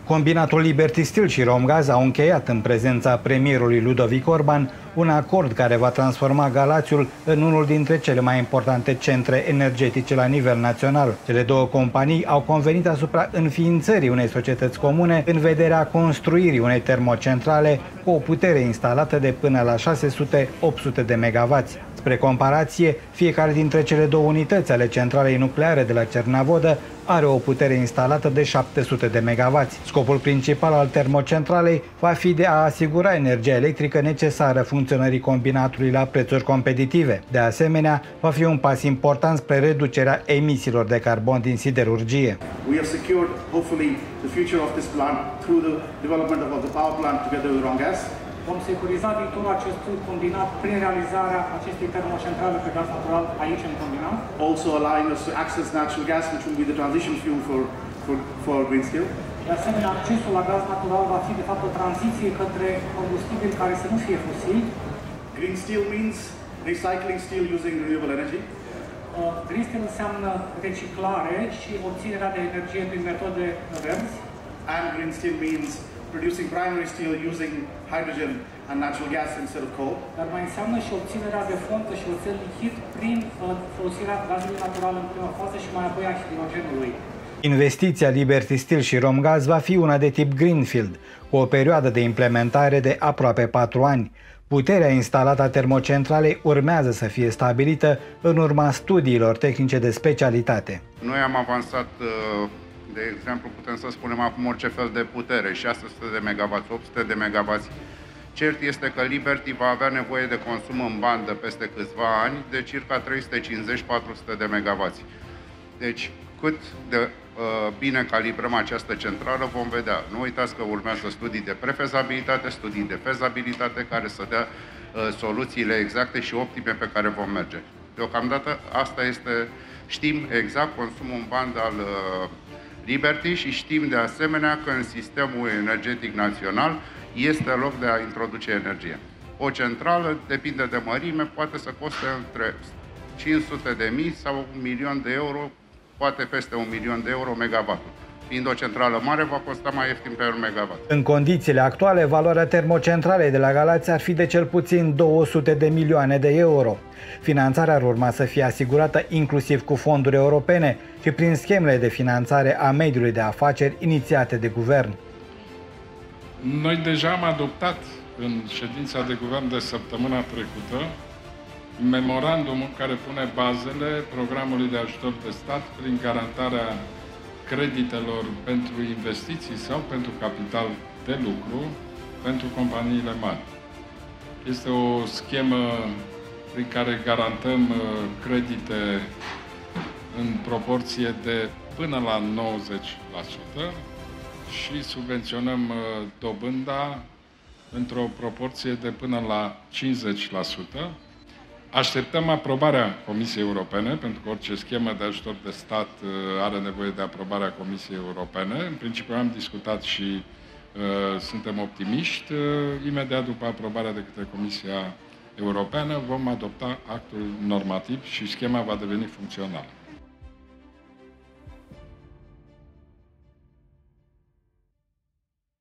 Combinatul Liberty Steel și Romgaz au încheiat în prezența premierului Ludovic Orban un acord care va transforma Galațiul în unul dintre cele mai importante centre energetice la nivel național. Cele două companii au convenit asupra înființării unei societăți comune în vederea construirii unei termocentrale cu o putere instalată de până la 600-800 de megawatts. Spre comparație, fiecare dintre cele două unități ale centralei nucleare de la Cernavodă are o putere instalată de 700 de megawatts. Scopul principal al termocentralei va fi de a asigura energia electrică necesară funcționării combinatului la prețuri competitive. De asemenea, va fi un pas important spre reducerea emisiilor de carbon din siderurgie. We have secured, hopefully, the future of this plant through the development of the power plant together with Romgaz. Vom securiza viitorul acestui combinat prin realizarea acestei termocentrale pe gaz natural aici în combinat. Also allowing us to access natural gas, which will be the transition fuel for green steel. De asemenea, accesul la gaz natural va fi de fapt o tranziție către combustibili care să nu fie fosili. Green steel means recycling steel using renewable energy. Green steel înseamnă reciclare și obținerea de energie prin metode verzi. And green steel means producing primary steel using hydrogen and natural gas instead of coal. Dar mai înseamnă și obținerea de fontă și oțel lichid prin folosirea gazului natural în prima fază și mai apoi a hidrogenului. Investiția Liberty Steel și Romgaz va fi una de tip Greenfield, cu o perioadă de implementare de aproape 4 ani. Puterea instalată a termocentralei urmează să fie stabilită în urma studiilor tehnice de specialitate. Noi am avansat, de exemplu, putem să spunem acum orice fel de putere, 600 de megawatts, 800 de megawatts. Cert este că Liberty va avea nevoie de consum în bandă peste câțiva ani de circa 350-400 de megawatts. Deci, cât de bine calibrăm această centrală vom vedea. Nu uitați că urmează studii de prefezabilitate, studii de fezabilitate care să dea soluțiile exacte și optime pe care vom merge. Deocamdată asta este, știm exact consumul în bandă al Liberty și știm de asemenea că în sistemul energetic național este loc de a introduce energie. O centrală, depinde de mărime, poate să coste între 500.000 sau 1.000.000 de euro, poate peste 1.000.000 de euro megawattul. Fiind o centrală mare, va costa mai ieftin pe un megawatt. În condițiile actuale, valoarea termocentralei de la Galați ar fi de cel puțin 200 de milioane de euro. Finanțarea ar urma să fie asigurată inclusiv cu fonduri europene și prin schemele de finanțare a mediului de afaceri inițiate de guvern. Noi deja am adoptat în ședința de guvern de săptămâna trecută memorandumul care pune bazele programului de ajutor de stat prin garantarea creditelor pentru investiții sau pentru capital de lucru pentru companiile mari. Este o schemă prin care garantăm credite în proporție de până la 90% și subvenționăm dobânda într-o proporție de până la 50%. Așteptăm aprobarea Comisiei Europene, pentru că orice schemă de ajutor de stat are nevoie de aprobarea Comisiei Europene. În principiu am discutat și suntem optimiști. Imediat după aprobarea de către Comisia Europeană vom adopta actul normativ și schema va deveni funcțională.